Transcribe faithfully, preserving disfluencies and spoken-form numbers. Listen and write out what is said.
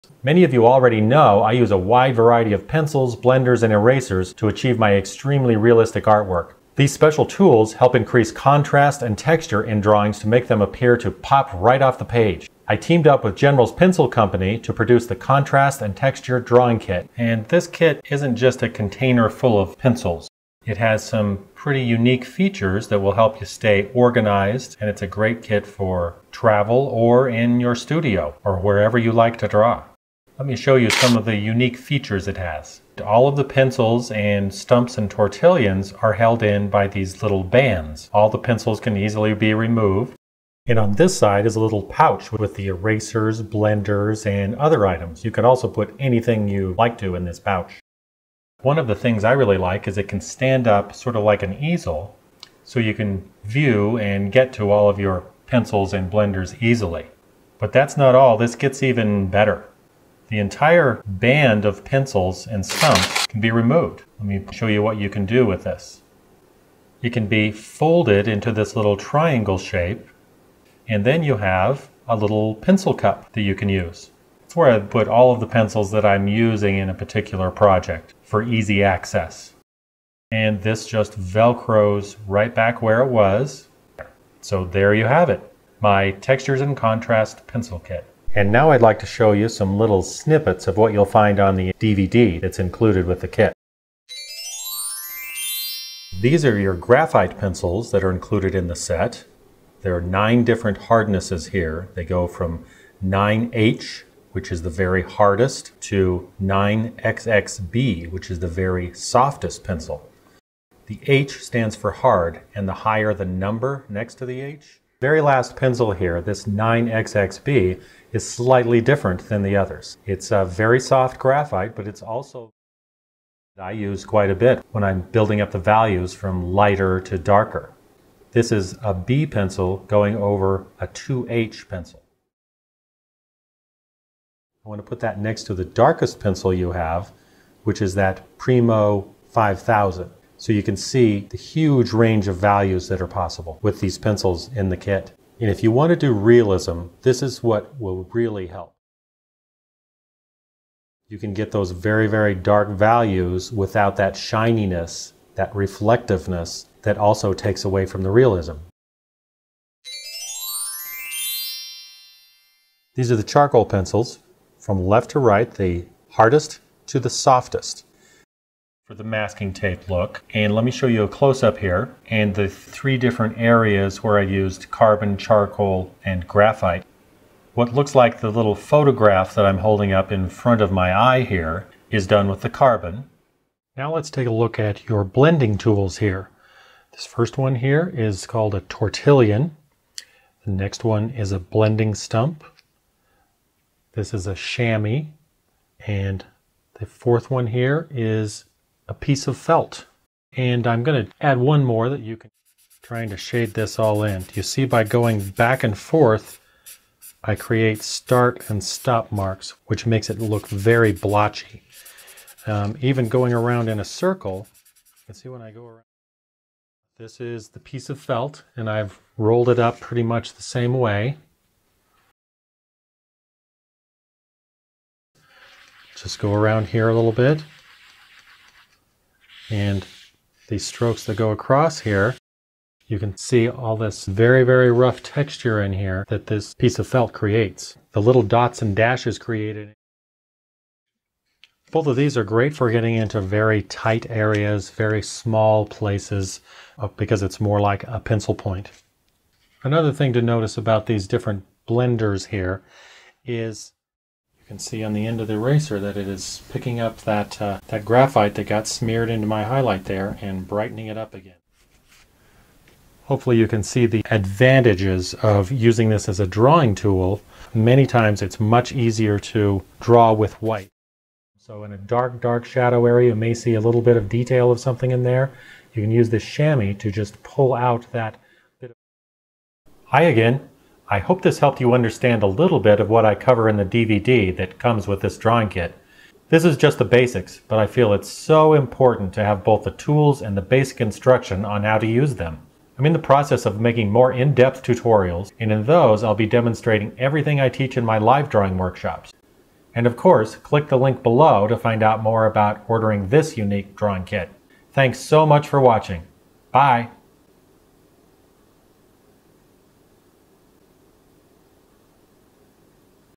Many of you already know I use a wide variety of pencils, blenders, and erasers to achieve my extremely realistic artwork. These special tools help increase contrast and texture in drawings to make them appear to pop right off the page. I teamed up with General's Pencil Company to produce the Contrast and Texture Drawing Kit. And this kit isn't just a container full of pencils. It has some pretty unique features that will help you stay organized, and it's a great kit for travel or in your studio or wherever you like to draw. Let me show you some of the unique features it has. All of the pencils and stumps and tortillons are held in by these little bands. All the pencils can easily be removed. And on this side is a little pouch with the erasers, blenders, and other items. You can also put anything you like to in this pouch. One of the things I really like is it can stand up sort of like an easel, so you can view and get to all of your pencils and blenders easily. But that's not all. This gets even better. The entire band of pencils and stumps can be removed. Let me show you what you can do with this. It can be folded into this little triangle shape, and then you have a little pencil cup that you can use. It's where I put all of the pencils that I'm using in a particular project for easy access. And this just velcros right back where it was. So there you have it, my Textures and Contrast pencil kit. And now I'd like to show you some little snippets of what you'll find on the D V D that's included with the kit. These are your graphite pencils that are included in the set. There are nine different hardnesses here. They go from nine H, which is the very hardest, to nine X X B, which is the very softest pencil. The H stands for hard, and the higher the number next to the H. Very last pencil here, this nine X X B, is slightly different than the others. It's a very soft graphite, but it's also I use quite a bit when I'm building up the values from lighter to darker. This is a B pencil going over a two H pencil. I want to put that next to the darkest pencil you have, which is that Primo five thousand. So you can see the huge range of values that are possible with these pencils in the kit. And if you want to do realism, this is what will really help. You can get those very, very dark values without that shininess, that reflectiveness that also takes away from the realism. These are the charcoal pencils, from left to right, the hardest to the softest. For the masking tape look, and let me show you a close-up here and the three different areas where I used carbon, charcoal, and graphite. What looks like the little photograph that I'm holding up in front of my eye here is done with the carbon. Now let's take a look at your blending tools here. This first one here is called a tortillon. The next one is a blending stump. This is a chamois, and the fourth one here is a piece of felt. And I'm going to add one more that you can, trying to shade this all in. You see, by going back and forth, I create start and stop marks, which makes it look very blotchy. Um, even going around in a circle, you can see when I go around. This is the piece of felt, and I've rolled it up pretty much the same way. Just go around here a little bit. And these strokes that go across here, you can see all this very, very rough texture in here that this piece of felt creates. The little dots and dashes created. Both of these are great for getting into very tight areas, very small places, because it's more like a pencil point. Another thing to notice about these different blenders here is you can see on the end of the eraser that it is picking up that, uh, that graphite that got smeared into my highlight there and brightening it up again. Hopefully you can see the advantages of using this as a drawing tool. Many times it's much easier to draw with white. So in a dark, dark shadow area, you may see a little bit of detail of something in there. You can use this chamois to just pull out that bit of... Hi again. I hope this helped you understand a little bit of what I cover in the D V D that comes with this drawing kit. This is just the basics, but I feel it's so important to have both the tools and the basic instruction on how to use them. I'm in the process of making more in-depth tutorials, and in those I'll be demonstrating everything I teach in my live drawing workshops. And of course, click the link below to find out more about ordering this unique drawing kit. Thanks so much for watching. Bye!